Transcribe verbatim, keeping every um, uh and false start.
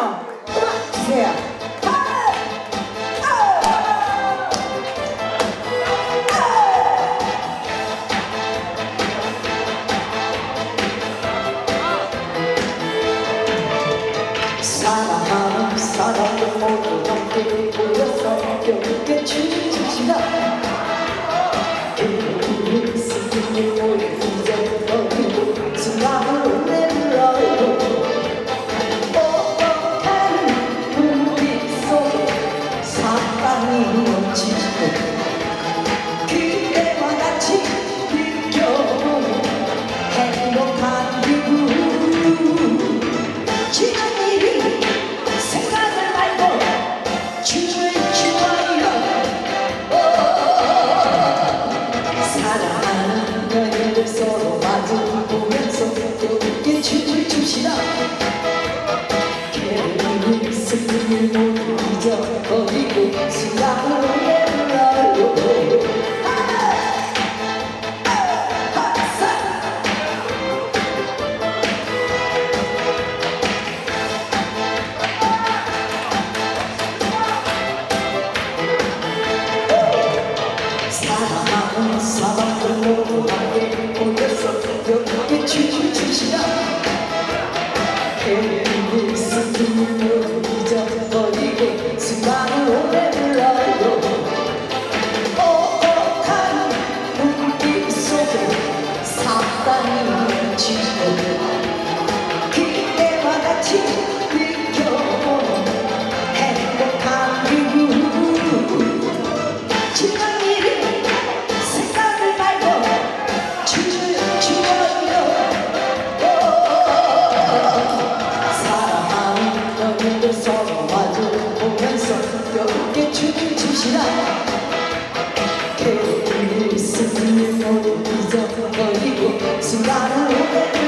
음악 주세요. 사랑하는 사람들 모두 함께 모여서 함께 춤추시다. 그리고 스승님 모두 잊어버리고 순간을 내밀어요. 뻑뻑한 눈빛 속에 사랑이 넘치고 그때와 같이 느껴보는 행복한 기분. 지난 일이 생각을 말고 춤을 추어요. 사랑하는 연인들 서로 마주보면서 함께 춤을 춥시다. 괜히 슬픔을 모두 잊어버리고 시간을 내밀어요. 사랑하는 사람들 모두 함께 모여서 함께 춤을 추시다. 괜히 슬픔을 모두 잊어버리고 순간을 오래 불러요. 뻑뻑한 눈빛 속에 사랑이 넘치고 그때와 같이 느껴보는 행복한 기분. 지난 일이 생각을 말고 춤을 추어요. 사랑하는 연인들 서로 마주보면서 함께 춤을 추시다. 괜히 슬픔을 모두 잊어버리고 순간을 오래